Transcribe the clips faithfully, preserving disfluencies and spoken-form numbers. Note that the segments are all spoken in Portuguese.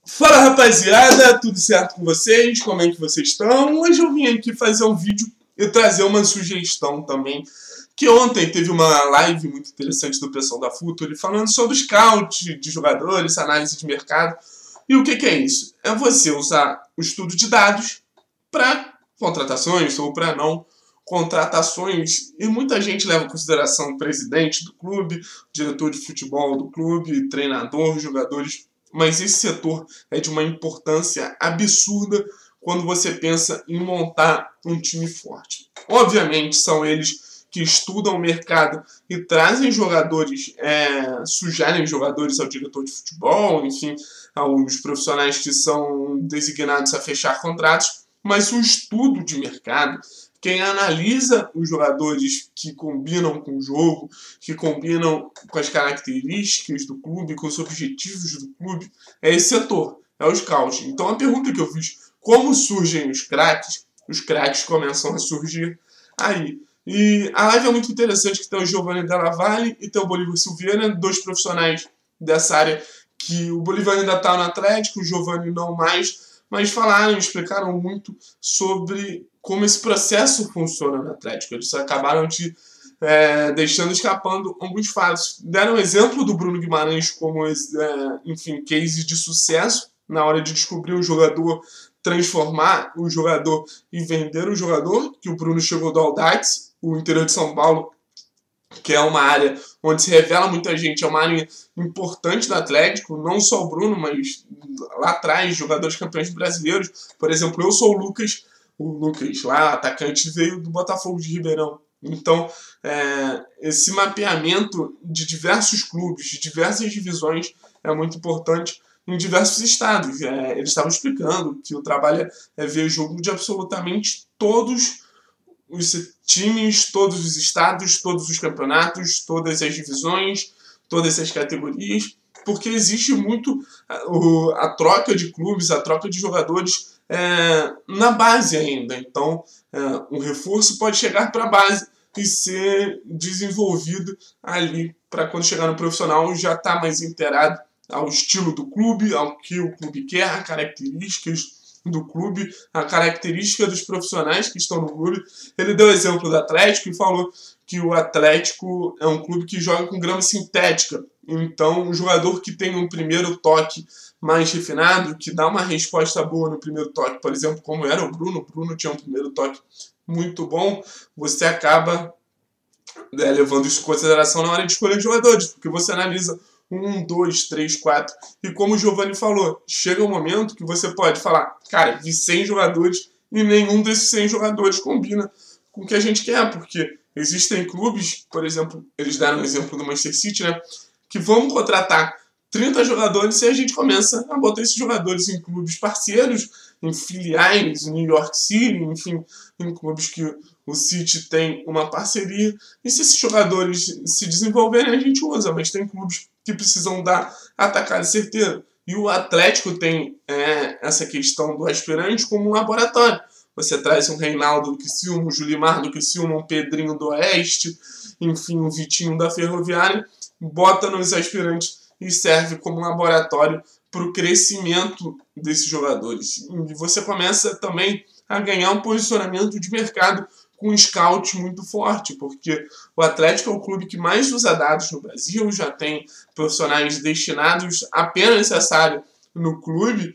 Fala, rapaziada, tudo certo com vocês? Como é que vocês estão? Hoje eu vim aqui fazer um vídeo e trazer uma sugestão também, que ontem teve uma live muito interessante do pessoal da Futuri falando sobre scout de jogadores, análise de mercado. E o que, que é isso? É você usar o estudo de dados para contratações ou para não contratações, e muita gente leva em consideração o presidente do clube, diretor de futebol do clube, treinador, jogadores, mas esse setor é de uma importância absurda quando você pensa em montar um time forte. Obviamente são eles que estudam o mercado e trazem jogadores, é, sugerem jogadores ao diretor de futebol, enfim, aos profissionais que são designados a fechar contratos, mas o estudo de mercado, quem analisa os jogadores que combinam com o jogo, que combinam com as características do clube, com os objetivos do clube, é esse setor, é o scout. Então a pergunta que eu fiz, como surgem os craques? Os craques começam a surgir aí. E a live é muito interessante, que tem o Giovanni Della Valle e tem o Bolívar Silveira, dois profissionais dessa área, que o Bolívar ainda está no Atlético, o Giovanni não mais, mas falaram, explicaram muito sobre como esse processo funciona no Atlético. Eles acabaram de, é, deixando escapando alguns fatos. Deram o exemplo do Bruno Guimarães como, é, enfim, case de sucesso na hora de descobrir o jogador, transformar o jogador e vender o jogador, que o Bruno chegou do Audax, o interior de São Paulo, que é uma área onde se revela muita gente, é uma área importante do Atlético, não só o Bruno, mas lá atrás, jogadores campeões brasileiros. Por exemplo, eu sou o Lucas, o Lucas lá, atacante, veio do Botafogo de Ribeirão. Então, é, esse mapeamento de diversos clubes, de diversas divisões, é muito importante em diversos estados. É, eles estavam explicando que o trabalho é ver o jogo de absolutamente todos os times, todos os estados, todos os campeonatos, todas as divisões, todas as categorias, porque existe muito a, a troca de clubes, a troca de jogadores é, na base ainda. Então, é, um reforço pode chegar para a base e ser desenvolvido ali para quando chegar no profissional já estar tá mais inteirado ao estilo do clube, ao que o clube quer, a características do clube, a característica dos profissionais que estão no clube. Ele deu o exemplo do Atlético e falou que o Atlético é um clube que joga com grama sintética. Então, o jogador que tem um primeiro toque mais refinado, que dá uma resposta boa no primeiro toque, por exemplo, como era o Bruno, o Bruno tinha um primeiro toque muito bom, você acaba é, levando isso em consideração na hora de escolher jogadores, porque você analisa um, dois, três, quatro. E como o Giovanni falou, chega um momento que você pode falar, cara, vi cem jogadores e nenhum desses cem jogadores combina com o que a gente quer, porque existem clubes, por exemplo, eles deram o exemplo do Manchester City, né, que vão contratar trinta jogadores e a gente começa a botar esses jogadores em clubes parceiros, em filiais, em New York City, enfim, em clubes que o City tem uma parceria. E se esses jogadores se desenvolverem, a gente usa, mas tem clubes que precisam dar atacada certeira. E o Atlético tem é, essa questão do aspirante como um laboratório. Você traz um Reinaldo do Criciúma, um Julimar do Criciúma, um Pedrinho do Oeste, enfim, um Vitinho da Ferroviária, bota nos aspirantes e serve como laboratório para o crescimento desses jogadores. E você começa também a ganhar um posicionamento de mercado com um scout muito forte, porque o Atlético é o clube que mais usa dados no Brasil, já tem profissionais destinados apenas a essa área no clube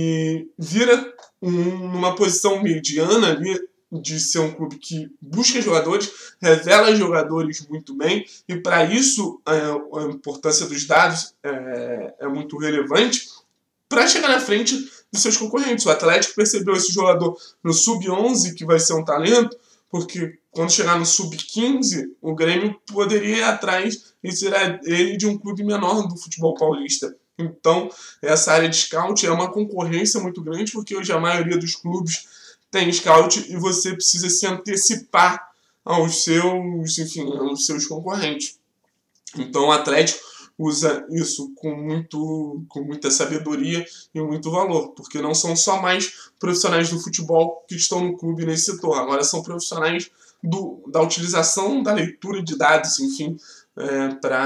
e vira um, numa posição mediana ali de ser um clube que busca jogadores, revela jogadores muito bem, e para isso é, a importância dos dados é, é muito relevante para chegar na frente dos seus concorrentes. O Atlético percebeu esse jogador no sub onze, que vai ser um talento, porque quando chegar no sub quinze, o Grêmio poderia ir atrás e tirar ele de um clube menor do futebol paulista. Então, essa área de scout é uma concorrência muito grande, porque hoje a maioria dos clubes tem scout e você precisa se antecipar aos seus, enfim, aos seus concorrentes. Então, o Atlético usa isso com, muito, com muita sabedoria e muito valor, porque não são só mais profissionais do futebol que estão no clube nesse setor, agora são profissionais do, da utilização da leitura de dados, enfim, é, para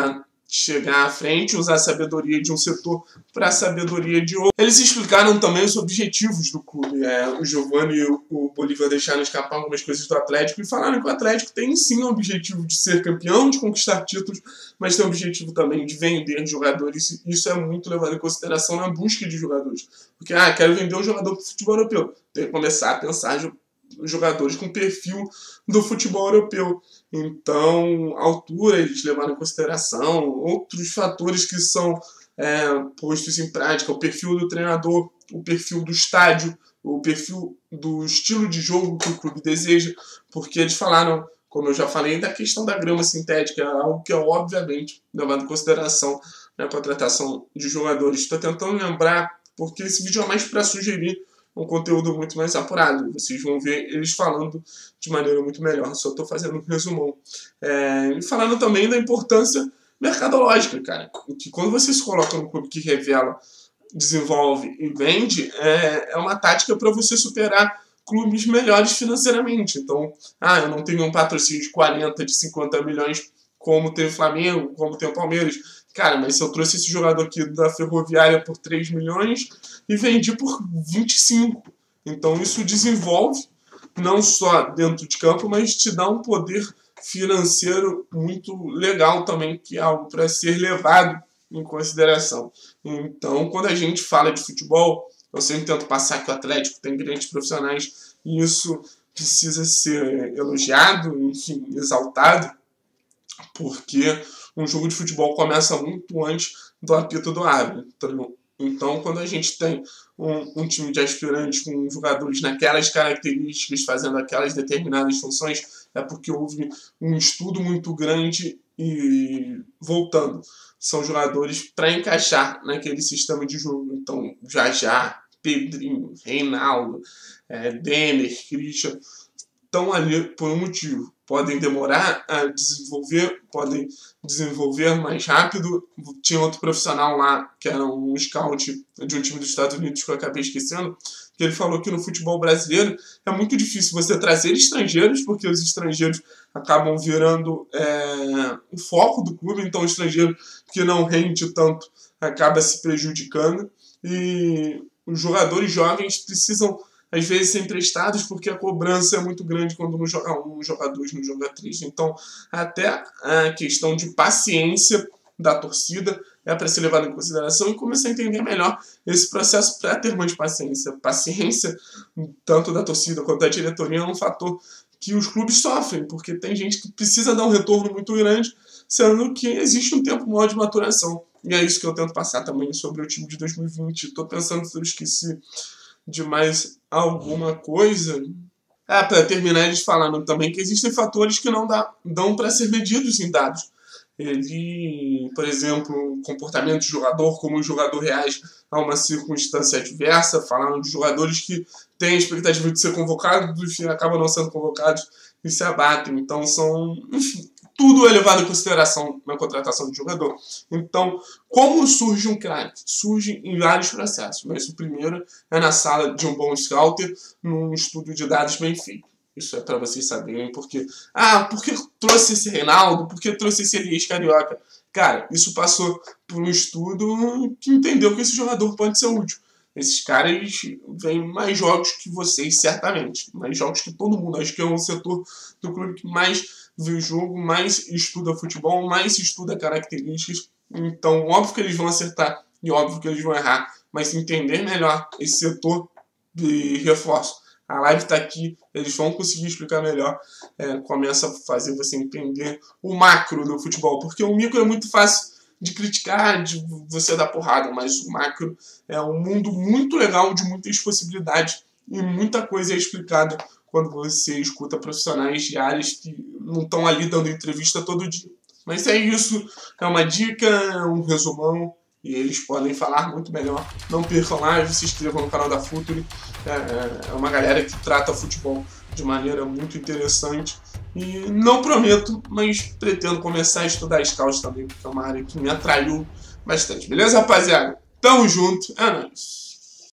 chegar à frente, usar a sabedoria de um setor para a sabedoria de outro. Eles explicaram também os objetivos do clube. É, o Giovanni e o Bolívar deixaram escapar algumas coisas do Atlético e falaram que o Atlético tem sim o objetivo de ser campeão, de conquistar títulos, mas tem o objetivo também de vender jogadores. Isso é muito levado em consideração na busca de jogadores. Porque, ah, quero vender um jogador para o futebol europeu. Tem que começar a pensar jogadores com perfil do futebol europeu. Então, a altura eles levaram em consideração, outros fatores que são é, postos em prática, o perfil do treinador, o perfil do estádio, o perfil do estilo de jogo que o clube deseja, porque eles falaram, como eu já falei, da questão da grama sintética, algo que é obviamente levado em consideração na contratação de jogadores. Estou tentando lembrar, porque esse vídeo é mais para sugerir um conteúdo muito mais apurado. Vocês vão ver eles falando de maneira muito melhor. Só estou fazendo um resumão. É, e falando também da importância mercadológica, cara. Que quando você se coloca no clube que revela, desenvolve e vende, é, é uma tática para você superar clubes melhores financeiramente. Então, ah, eu não tenho um patrocínio de quarenta, de cinquenta milhões como tem o Flamengo, como tem o Palmeiras. Cara, mas se eu trouxe esse jogador aqui da Ferroviária por três milhões e vendi por vinte e cinco. Então isso desenvolve, não só dentro de campo, mas te dá um poder financeiro muito legal também, que é algo para ser levado em consideração. Então, quando a gente fala de futebol, eu sempre tento passar que o Atlético tem grandes profissionais e isso precisa ser elogiado, enfim, exaltado, porque um jogo de futebol começa muito antes do apito do árbitro. Então, quando a gente tem um, um time de aspirantes com jogadores naquelas características, fazendo aquelas determinadas funções, é porque houve um estudo muito grande e, voltando, são jogadores para encaixar naquele sistema de jogo. Então, Jajá, Pedrinho, Reinaldo, é, Denner, Christian, estão ali por um motivo. Podem demorar a desenvolver, podem desenvolver mais rápido. Tinha outro profissional lá, que era um scout de um time dos Estados Unidos, que eu acabei esquecendo, que ele falou que no futebol brasileiro é muito difícil você trazer estrangeiros, porque os estrangeiros acabam virando é, o foco do clube, então o estrangeiro que não rende tanto acaba se prejudicando. E os jogadores jovens precisam às vezes ser emprestados porque a cobrança é muito grande quando não joga um, não joga dois, não joga três. Então, até a questão de paciência da torcida é para ser levada em consideração e começar a entender melhor esse processo para ter mais paciência. Paciência, tanto da torcida quanto da diretoria, é um fator que os clubes sofrem, porque tem gente que precisa dar um retorno muito grande, sendo que existe um tempo maior de maturação. E é isso que eu tento passar também sobre o time de dois mil e vinte. Estou pensando se eu esqueci de mais alguma coisa. Ah, para terminar, eles falaram também que existem fatores que não dá, dão para ser medidos em dados. Ele, por exemplo, o comportamento do jogador, como o jogador reage a uma circunstância adversa. Falaram de jogadores que têm a expectativa de ser convocados e acabam não sendo convocados e se abatem. Então, são, enfim, tudo é levado em consideração na contratação de jogador. Então, como surge um craque? Surge em vários processos, mas o primeiro é na sala de um bom scouter, num estudo de dados bem feito. Isso é para vocês saberem, porque... Ah, por que trouxe esse Reinaldo? Por que trouxe esse Elias Carioca? Cara, isso passou por um estudo que entendeu que esse jogador pode ser útil. Esses caras vêm mais jogos que vocês, certamente. Mais jogos que todo mundo. Acho que é um setor do clube que mais vê o jogo, mais estuda futebol, mais estuda características. Então, óbvio que eles vão acertar e óbvio que eles vão errar. Mas se entender melhor esse setor de reforço, a live está aqui, eles vão conseguir explicar melhor. É, começa a fazer você entender o macro do futebol. Porque o micro é muito fácil de criticar, de você dar porrada, mas o macro é um mundo muito legal, de muitas possibilidades, e muita coisa é explicada quando você escuta profissionais de áreas que não estão ali dando entrevista todo dia. Mas é isso, é uma dica, um resumão, e eles podem falar muito melhor. Não percam live, se inscrevam no canal da Futuri. É, é uma galera que trata futebol de maneira muito interessante. E não prometo, mas pretendo começar a estudar scouts também, porque é uma área que me atraiu bastante. Beleza, rapaziada? Tamo junto, é nóis.